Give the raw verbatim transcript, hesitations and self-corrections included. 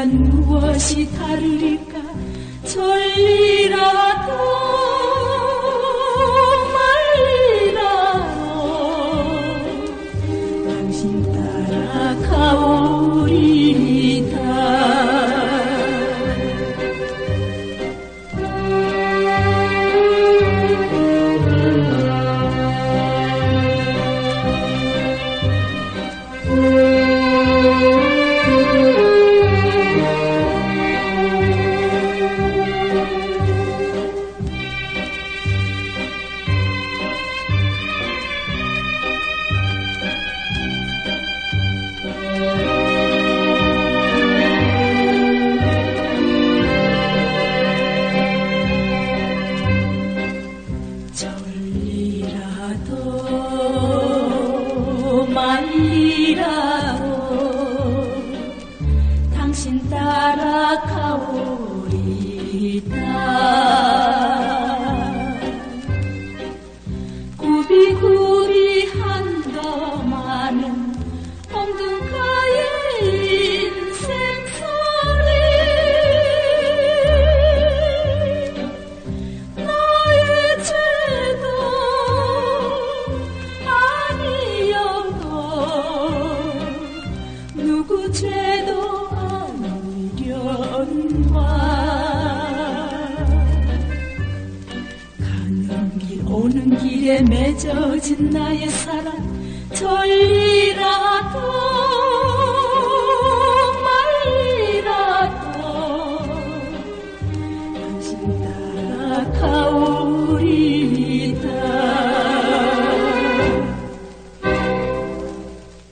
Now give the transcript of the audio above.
우리란 무엇이 다르리까? 졸리라도 말리라도 당신 따라가오리이다. 졸리라도 말리라도 당신 따라가오리다. 구비구비한 더 많은 엉뚱가의 인생살이 나의 죄도 아니어도 누구 죄도 아니련과 가는 길 오는 길에 맺어진 나의 사랑 졸리라도 말리라도 당신 따라가